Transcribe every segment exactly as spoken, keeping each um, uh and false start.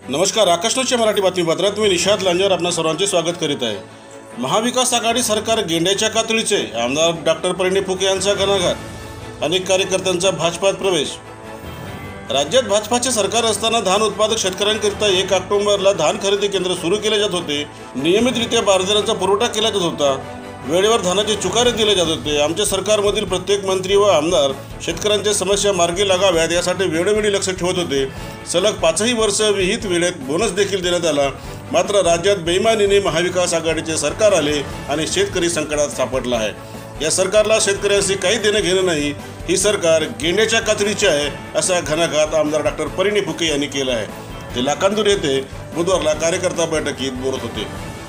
नमस्कार, आकाश न्यूजच्या मराठी बातमीपत्रात मी निशाद लांजेवर आपणा सर्वांचे स्वागत करीत आहे। महाविकास आघाडी सरकार गेंड्याच्या कातळीचे आमदार डॉक्टर परिणय फुके यांचा घणाघात, अनेक कार्यकर्त्यांचा भाजपात प्रवेश। राज्यात भाजपाचे सरकार असताना धान उत्पादक शेतकऱ्यांकरिता एक ऑक्टोबरला धान खरेदी केंद्र सुरू केले जात होते। नियमितरित्या बारदानाचा पुरवठा केला जात होता, वेळेवर धानाचे चुकारे दिले जात होते। आमच्या सरकारमधील प्रत्येक मंत्री व आमदार शेतकऱ्यांच्या समस्या मार्गी लागाव्यात यासाठी वेळोवेळी लक्ष ठेवत होते। सलग पाचही वर्ष विहित वेळेत बोनस देखील देण्यात आला। मात्र राज्यात बेईमानीने महाविकास आघाडीचे सरकार आले आणि शेतकरी संकटात सापडला आहे। या सरकारला शेतकऱ्यांशी काही देणं घेणं नाही, ही सरकार गेंड्याच्या कातळीचे आहे, असा घणाघात आमदार डॉक्टर परिणय फुके यांनी केला आहे। ते लाखांदूर येथे बुधवारला कार्यकर्ता बैठकीत बोलत होते।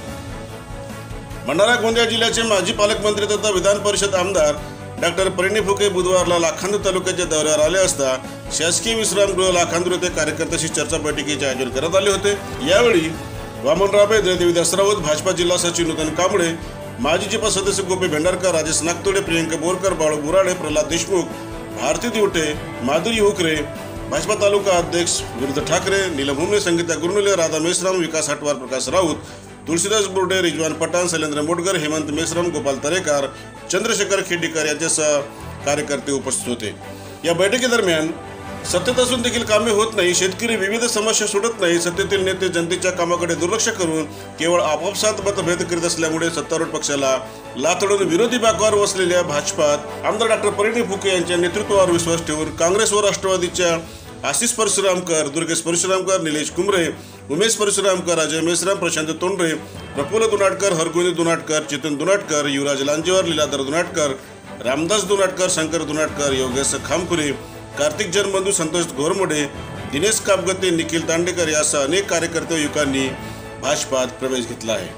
भंडारा गोंदिया जिल्ह्याचे माजी पालकमंत्री तथा विधान परिषद आमदार डॉक्टर परिणय फुके बुधवारला लाखांदूर तालुक्याच्या दौऱ्यावर आले असता शासकीय विश्रामगृह लाखांदूर येथे कार्यकर्त्यांशी चर्चा बैठकीचे आयोजन करण्यात आले होते। यावेळी वामनराव बेदरे, देवीदास राऊत, भाजपा जिल्हा सचिव नूतन कांबळे, माजी जिपा सदस्य गोपी भेंडारकर, राजेश नागतोडे, प्रियंका बोरकर, बाळू बुराडे, प्रल्हाद देशमुख, भारती दिवटे, माधुरी हुकरे, भाजपा तालुका अध्यक्ष विरुद्ध ठाकरे, नीलम हुमने, संगीता गुरनुले, राधा मेश्राम, विकास हटवार, प्रकाश राऊत, तुळशीदास बोर्डे, रिजवान पठाण, शैलेंद्र मोटकर, हेमंत मेश्राम, गोपाल तरेकर, चंद्रशेखर खेडीकर यांच्यासह कार्यकर्ते उपस्थित होते। या बैठकीदरम्यान सत्तेत असून देखील कामे होत नाही, शेतकरी विविध समस्या सोडत नाही, सत्तेतील नेते जनतेच्या कामाकडे दुर्लक्ष करून केवळ आपापसात मतभेद करीत असल्यामुळे सत्तारूढ पक्षाला लाथडून विरोधी बाकावर बसलेल्या भाजपात आमदार डॉक्टर परिणय फुके यांच्या नेतृत्वावर विश्वास ठेवून काँग्रेस व राष्ट्रवादीच्या आशिष परशुरामकर, दुर्गेश परशुरामकर, निलेश कुमरे, उमेश परशुरामकर, अजय मेश्राम, प्रशांत तोंडरे, प्रफुल्ल दुनाटकर, हरगोविंद दुनाटकर, चेतन दुनाटकर, युवराज लांजेवर, लीलाधर दुनाटकर, रामदास दुनाटकर, शंकर दुनाटकर, योगेश खामपुरे, कार्तिक जनबंधू, संतोष घोरमोडे, दिनेश कापगते, निखिल तांडेकर यासह अनेक कार्यकर्ते व युवकांनी भाजपात प्रवेश घेतला आहे।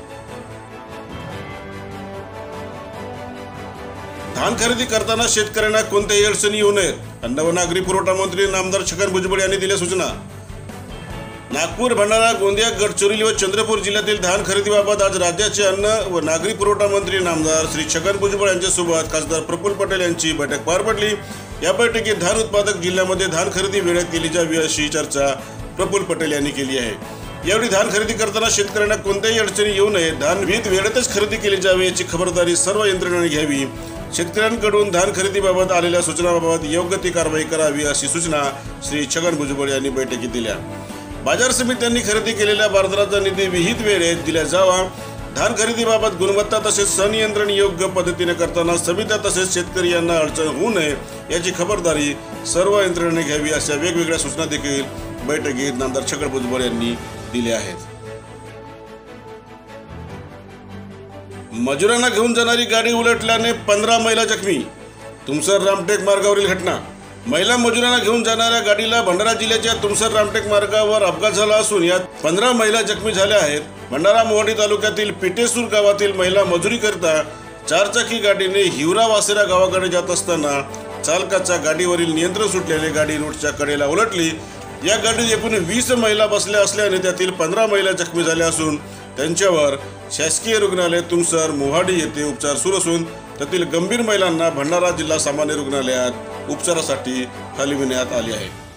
धान खरेदी करताना शेतकऱ्यांना कोणत्याही अडचणी येऊ नयेत, अन्न व नागरी पुरवठा मंत्री आमदार छगन भुजबळ यांनी दिल्या सूचना। नागपूर, भंडारा, गोंदिया, गडचिरोली व चंद्रपूर जिल्ह्यातील धान खरेदीबाबत आज राज्याचे अन्न व नागरी पुरवठा मंत्री आमदार श्री छगन भुजबळ यांच्यासोबत खासदार प्रफुल्ल पटेल यांची बैठक पार पडली। या बैठकीत धान उत्पादक जिल्ह्यामध्ये धान खरेदी वेळेत केली जावी अशी चर्चा प्रफुल्ल पटेल यांनी केली आहे। यावेळी धान खरेदी करताना शेतकऱ्यांना कोणत्याही अडचणी येऊ नये, धान विहित वेळेतच खरेदी केली जावी याची खबरदारी सर्व यंत्रणांनी घ्यावी, शेतकऱ्यांकडून धान खरेदीबाबत आलेल्या सूचनांबाबत योग्य ती कारवाई करावी अशी सूचना श्री छगन भुजबळ यांनी बैठकीत दिल्या। बाजार समित्यांनी खरेदी केलेल्या बाजाराचा निधी विहित वेळेत दिला जावा, धान खरेदीबाबत गुणवत्ता तसेच संनियंत्रण योग्य पद्धतीने करताना समित्या तसेच शेतकरी यांना अडचण होऊ नये याची खबरदारी सर्व यंत्रणेने घ्यावी अशा वेगवेगळ्या सूचना देखील बैठकीत आमदार छगन भुजबळ यांनी दिल्या आहेत। मजुरांना घेऊन जाणारी गाडी उलटल्याने पंधरा महिला जखमी, तुमसर रामटेक मार्गावरील घटना। महिला मजुरांना घेऊन जाणाऱ्या गाडीला भंडारा जिल्ह्याच्या तुमसर रामटेक मार्गावर अपघात झाला असून यात पंधरा महिला जखमी झाल्या आहेत। भंडारा मोहाडी तालुक्यातील पिटेसूर गावातील महिला मजुरीकरिता चारचाकी गाडीने हिवरा वासेरा गावाकडे जात असताना चालकाच्या गाडीवरील नियंत्रण सुटल्याने गाडी रोडच्या कडेला उलटली। या गाडीत एकूण वीस महिला बसल्या असल्याने त्यातील पंधरा महिला जखमी झाल्या असून त्यांच्यावर शासकीय रुग्णालय तुमसर मोहाडी येथे उपचार सुरू असून त्यातील गंभीर महिलांना भंडारा जिल्हा सामान्य रुग्णालयात उपचारासाठी हलविण्यात आले आहे।